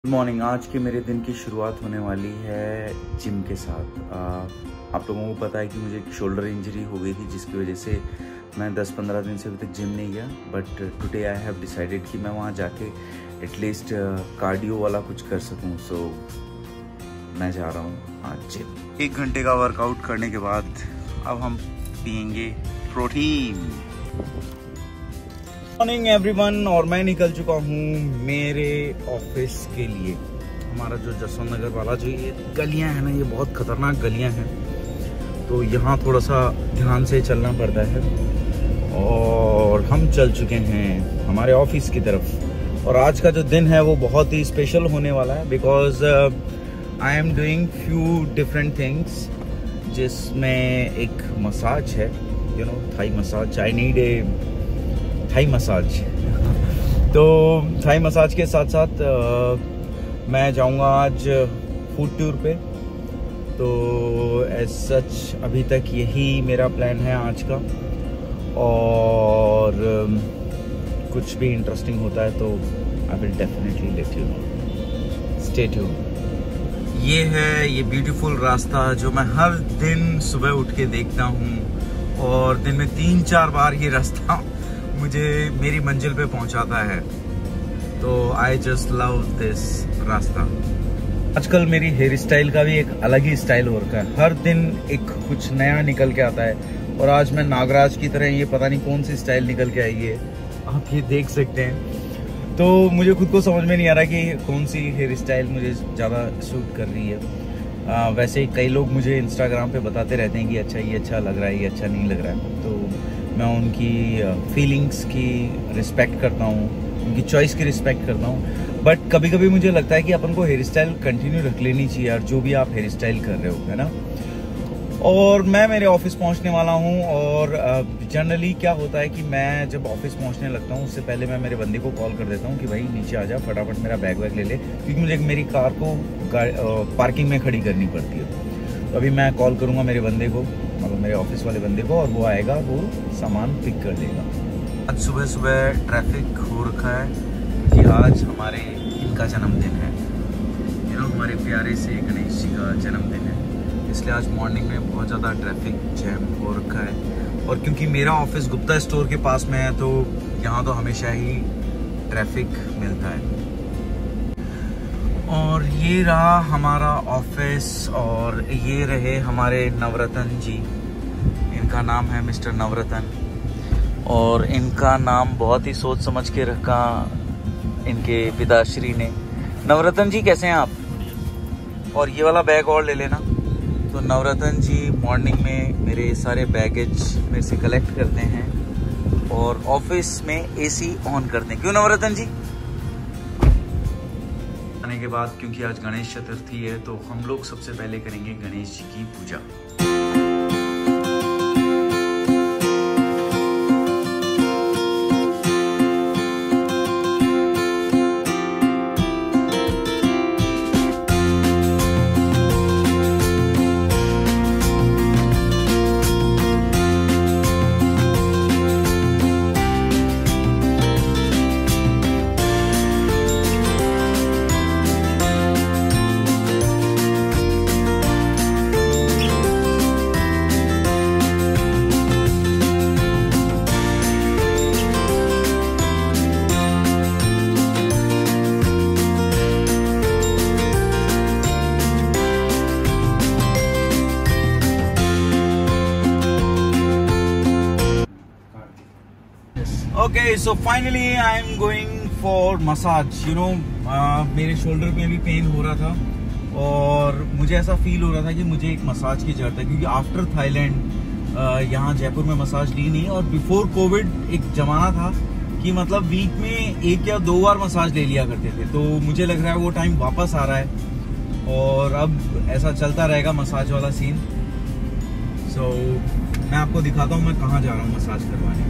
Good morning. आज के मेरे दिन की शुरुआत होने वाली है जिम के साथ। आप लोगों को पता है कि मुझे एक शोल्डर इंजरी हो गई थी, जिसकी वजह से मैं 10-15 दिन से अभी तक जिम नहीं गया। But today I have decided कि मैं वहाँ जाके एटलीस्ट कार्डियो वाला कुछ कर सकूँ। सो मैं जा रहा हूँ आज जिम। 1 घंटे का वर्कआउट करने के बाद अब हम पियेंगे प्रोटीन। मॉर्निंग एवरीवन, और मैं निकल चुका हूँ मेरे ऑफिस के लिए। हमारा जो जसवंत नगर वाला जो ये गलियाँ हैं ना, ये बहुत खतरनाक गलियाँ हैं, तो यहाँ थोड़ा सा ध्यान से चलना पड़ता है। और हम चल चुके हैं हमारे ऑफिस की तरफ। और आज का जो दिन है वो बहुत ही स्पेशल होने वाला है, because I am doing few different things, जिसमें एक मसाज है, you know, Thai massage. I need a Thai massage. तो थाई मसाज के साथ साथ मैं जाऊंगा आज फूड टूर पे। तो एज सच अभी तक यही मेरा प्लान है आज का। और कुछ भी इंटरेस्टिंग होता है तो I will definitely let you know. Stay tuned. ये है ये ब्यूटीफुल रास्ता जो मैं हर दिन सुबह उठ के देखता हूँ, और दिन में 3-4 बार ये रास्ता मुझे मेरी मंजिल पे पहुंचाता है। तो आई जस्ट लव दिस रास्ता। आजकल मेरी हेयर स्टाइल का भी एक अलग ही स्टाइल हो रखा है। हर दिन एक कुछ नया निकल के आता है, और आज मैं नागराज की तरह ये पता नहीं कौन सी स्टाइल निकल के आई है, आप ये देख सकते हैं। तो मुझे खुद को समझ में नहीं आ रहा कि कौन सी हेयर स्टाइल मुझे ज़्यादा सूट कर रही है। वैसे कई लोग मुझे इंस्टाग्राम पे बताते रहते हैं कि अच्छा ये अच्छा लग रहा है, ये अच्छा नहीं लग रहा है। तो मैं उनकी फीलिंग्स की रिस्पेक्ट करता हूँ, उनकी चॉइस की रिस्पेक्ट करता हूँ। बट कभी कभी मुझे लगता है कि अपन को हेयर स्टाइल कंटिन्यू रख लेनी चाहिए यार, जो भी आप हेयर स्टाइल कर रहे हो, है ना। और मैं मेरे ऑफिस पहुँचने वाला हूँ। और जनरली क्या होता है कि मैं जब ऑफिस पहुँचने लगता हूँ, उससे पहले मैं मेरे बंदे को कॉल कर देता हूँ कि भाई नीचे आ जा, फटाफट मेरा बैग वैग ले ले, क्योंकि मुझे मेरी कार को पार्किंग में खड़ी करनी पड़ती है। तो अभी मैं कॉल करूँगा मेरे बंदे को, मतलब मेरे ऑफिस वाले बंदे को, और वो आएगा, वो सामान पिक कर देगा। आज सुबह सुबह ट्रैफिक हो रखा है, क्योंकि आज हमारे इनका जन्मदिन है, यू नो, हमारे प्यारे से गणेश जी का जन्मदिन है। इसलिए आज मॉर्निंग में बहुत ज़्यादा ट्रैफिक जैम हो रखा है। और क्योंकि मेरा ऑफिस गुप्ता स्टोर के पास में है, तो यहाँ तो हमेशा ही ट्रैफिक मिलता है। और ये रहा हमारा ऑफिस, और ये रहे हमारे नवरतन जी। इनका नाम है मिस्टर नवरतन, और इनका नाम बहुत ही सोच समझ के रखा इनके पिताश्री ने। नवरतन जी कैसे हैं आप? और ये वाला बैग और ले लेना। तो नवरतन जी मॉर्निंग में मेरे सारे बैगेज मेरे से कलेक्ट करते हैं और ऑफिस में एसी ऑन करते हैं। क्यों नवरतन जी? आने के बाद, क्योंकि आज गणेश चतुर्थी है, तो हम लोग सबसे पहले करेंगे गणेश जी की पूजा। Okay, so finally I am going for massage. You know, मेरे शोल्डर में भी पेन हो रहा था, और मुझे ऐसा फील हो रहा था कि मुझे एक मसाज की जरूरत है, क्योंकि आफ्टर थाईलैंड यहाँ जयपुर में मसाज ली नहीं। और बिफोर कोविड एक जमाना था कि मतलब वीक में 1 या 2 बार मसाज ले लिया करते थे। तो मुझे लग रहा है वो टाइम वापस आ रहा है, और अब ऐसा चलता रहेगा मसाज वाला सीन। सो मैं आपको दिखाता हूँ मैं कहाँ जा रहा हूँ मसाज करवाने।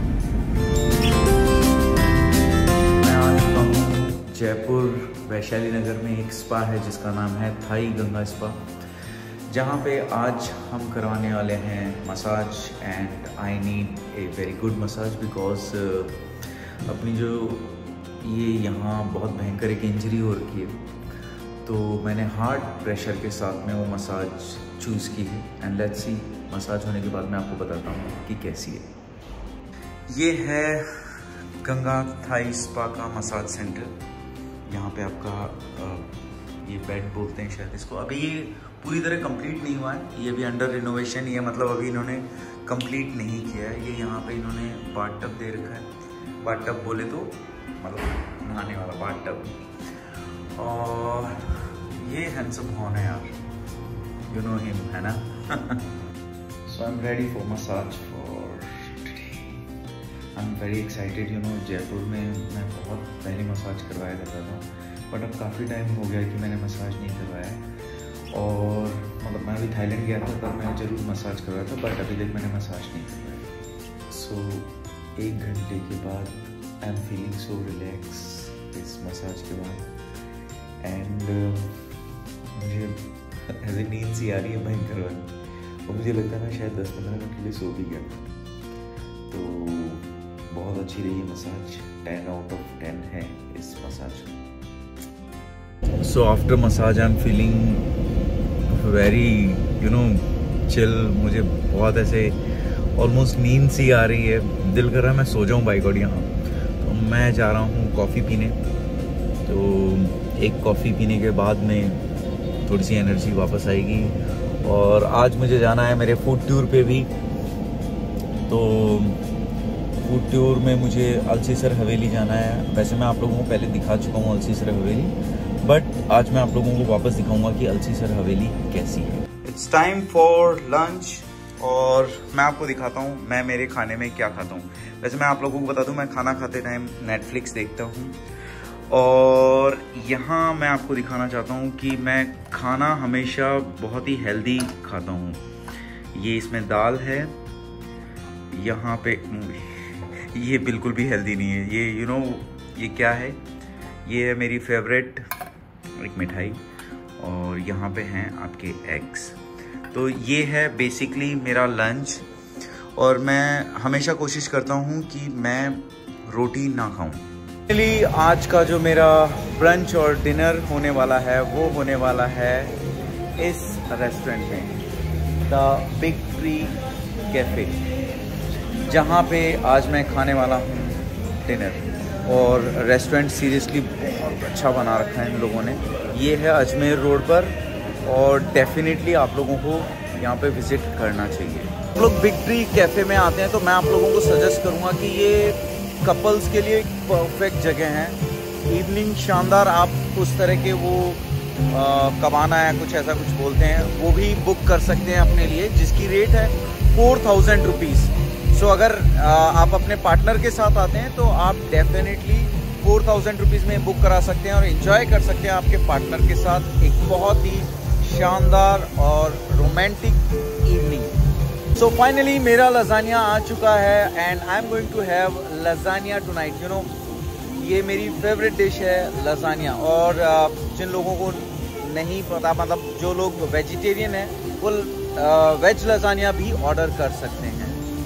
मैं आ चुका हूँ जयपुर वैशाली नगर में। एक स्पा है जिसका नाम है थाई गंगा स्पा, जहाँ पे आज हम करवाने वाले हैं massage. And I need a very good massage, because अपनी जो ये यहाँ बहुत भयंकर एक इंजरी हो रखी है, तो मैंने हार्ड प्रेशर के साथ में वो मसाज चूज़ की है एंड लेट्स सी मसाज होने के बाद मैं आपको बताता हूँ कि कैसी है। ये है गंगा थाई स्पा का मसाज सेंटर। यहाँ पे आपका ये बेड बोलते हैं शायद इसको। अभी ये पूरी तरह कंप्लीट नहीं हुआ है, ये भी अंडर रिनोवेशन ही है, मतलब अभी इन्होंने कंप्लीट नहीं किया है। ये यहाँ पे इन्होंने बाथटब दे रखा है। बाथटब बोले तो मतलब नहाने वाला बाथटब। और ये हैंडसम हॉर्न है यार, यू नो हिम, है ना। So I am ready for massage for today. I am very excited. You know Jaipur में मैं बहुत पहले मसाज करवाया करता था, बट अब काफ़ी टाइम हो गया कि मैंने मसाज नहीं करवाया है। और मतलब मैं अभी थाईलैंड गया था तब मैं ज़रूर मसाज करवाया था, बट अभी तक मैंने मसाज नहीं करवाया। सो 1 घंटे के बाद I am feeling so relax इस मसाज के बाद। एंड मुझे ऐसे नींद सी आ रही है भयंकर वाली, और मुझे लगता है मैं शायद 10-15 मिनट के लिए सो भी गया। तो बहुत अच्छी रही मसाज, 10 आउट ऑफ 10 है इस massage. So after massage I am feeling very you know chill. मुझे बहुत ऐसे ऑलमोस्ट नींद सी आ रही है, दिल कर रहा है मैं सो जाऊँ बाई गॉड यहाँ। तो मैं जा रहा हूँ कॉफ़ी पीने। तो एक कॉफ़ी पीने के बाद में थोड़ी सी एनर्जी वापस आएगी। और आज मुझे जाना है मेरे फूड टूर पे भी। तो फूड टूर में मुझे अल्सीसर हवेली जाना है। वैसे मैं आप लोगों को पहले दिखा चुका हूँ अल्सीसर हवेली, बट आज मैं आप लोगों को वापस दिखाऊंगा कि अल्सीसर हवेली कैसी है। इट्स टाइम फॉर लंच और मैं आपको दिखाता हूँ मैं मेरे खाने में क्या खाता हूँ। वैसे मैं आप लोगों को बता दूँ मैं खाना खाते टाइम नेटफ्लिक्स देखता हूँ, और यहाँ मैं आपको दिखाना चाहता हूँ कि मैं खाना हमेशा बहुत ही हेल्दी खाता हूँ। ये इसमें दाल है, यहाँ पे ये बिल्कुल भी हेल्दी नहीं है। ये यू नो ये क्या है, ये है मेरी फेवरेट एक मिठाई, और यहाँ पे हैं आपके एग्स। तो ये है बेसिकली मेरा लंच, और मैं हमेशा कोशिश करता हूँ कि मैं रोटी ना खाऊं। फाइनली आज का जो मेरा ब्रंच और डिनर होने वाला है वो होने वाला है इस रेस्टोरेंट में, द बिग ट्री कैफ़े, जहाँ पे आज मैं खाने वाला हूँ डिनर। और रेस्टोरेंट सीरियसली बहुत अच्छा बना रखा है इन लोगों ने। ये है अजमेर रोड पर, और डेफिनेटली आप लोगों को यहाँ पे विज़िट करना चाहिए। आप लोग बिग ट्री कैफ़े में आते हैं तो मैं आप लोगों को सजेस्ट करूँगा कि ये कपल्स के लिए एक परफेक्ट जगह है। इवनिंग शानदार, आप उस तरह के वो कबाना है कुछ ऐसा कुछ बोलते हैं, वो भी बुक कर सकते हैं अपने लिए, जिसकी रेट है 4000 रुपीज़। सो अगर आप अपने पार्टनर के साथ आते हैं तो आप डेफिनेटली 4000 रुपीज़ में बुक करा सकते हैं और एंजॉय कर सकते हैं आपके पार्टनर के साथ एक बहुत ही शानदार और रोमांटिक इवनिंग। सो फाइनली मेरा लजानिया आ चुका है and I am going to have lasagna tonight. You know ये मेरी फेवरेट डिश है लजानिया। और जिन लोगों को नहीं पता, मतलब जो लोग वेजिटेरियन हैं वो वेज लजानिया भी ऑर्डर कर सकते हैं।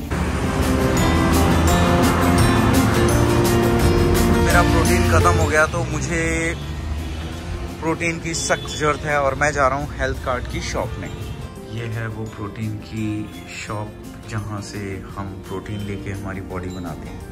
मेरा प्रोटीन ख़त्म हो गया तो मुझे प्रोटीन की सख्त ज़रूरत है, और मैं जा रहा हूँ हेल्थ कार्ड की शॉप में। ये है वो प्रोटीन की शॉप जहाँ से हम प्रोटीन लेके हमारी बॉडी बनाते हैं।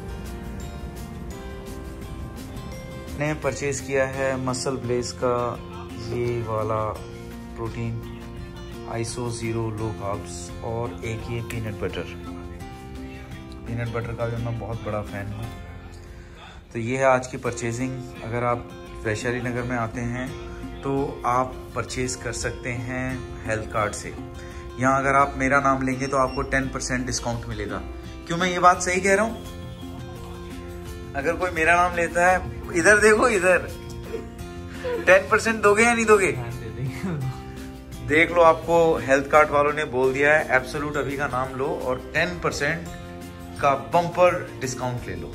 मैंने परचेज़ किया है मसल ब्लेस का ये वाला protein, iso zero low carbs, और एक ये पीनट बटर। पीनट बटर का भी मैं बहुत बड़ा फ़ैन हूँ। तो ये है आज की परचेजिंग। अगर आप वैशाली नगर में आते हैं तो आप परचेज़ कर सकते हैं हेल्थ कार्ड से। यहाँ अगर आप मेरा नाम लेंगे तो आपको 10% डिस्काउंट मिलेगा। क्यों मैं ये बात सही कह रहा हूँ? अगर कोई मेरा नाम लेता है, इधर देखो इधर, 10% दोगे या नहीं दोगे? देख लो, आपको हेल्थ कार्ड वालों ने बोल दिया है एब्सोल्यूट अभी का नाम लो और 10% का बम्पर डिस्काउंट ले लो।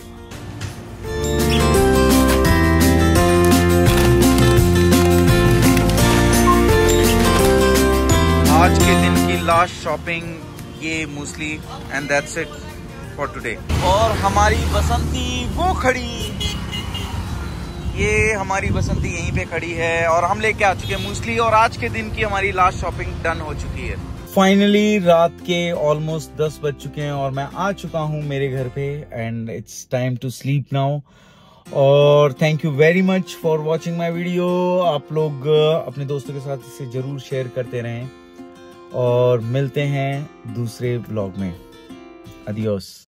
आज के दिन की लास्ट शॉपिंग ये muesli, and that's it for today. और हमारी बसंती वो खड़ी ये हमारी बसंती यहीं पे खड़ी है और हम लेके आ चुके हैं मूसली और आज के दिन की हमारी लास्ट शॉपिंग डन हो चुकी है। फाइनली रात के ऑलमोस्ट 10 बज चुके हैं और मैं आ चुका हूँ मेरे घर पे and it's time to sleep now. और thank you very much for watching my video. आप लोग अपने दोस्तों के साथ इसे जरूर शेयर करते रहें और मिलते हैं दूसरे व्लॉग में। अडियोस।